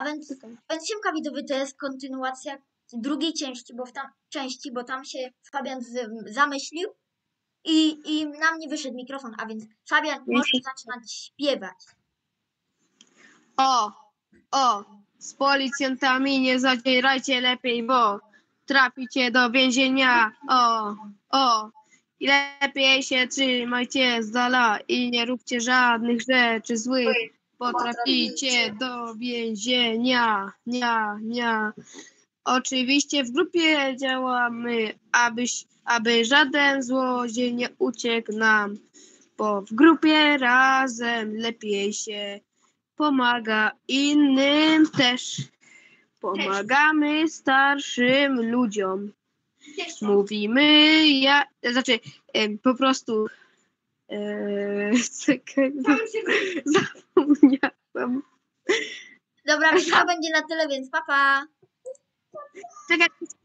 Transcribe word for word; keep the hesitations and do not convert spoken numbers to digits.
A więc, a więc siemka widzowie, to jest kontynuacja drugiej części, bo w tam części, bo tam się Fabian z, zamyślił i, i na mnie wyszedł mikrofon, a więc Fabian może zaczynać śpiewać. O, o, z policjantami nie zadzierajcie lepiej, bo traficie do więzienia. O, o, i lepiej się trzymajcie z dala i nie róbcie żadnych rzeczy złych, bo traficie do więzienia. Nia, nia. Oczywiście w grupie działamy, abyś, aby żaden złodziej nie uciekł nam, bo w grupie razem lepiej się pomaga innym też. Pomagamy starszym ludziom. Mówimy, ja, znaczy em, po prostu e, czekaj, zapomniałam. Dobra, więc to będzie na tyle, więc papa. Pa. Czekaj,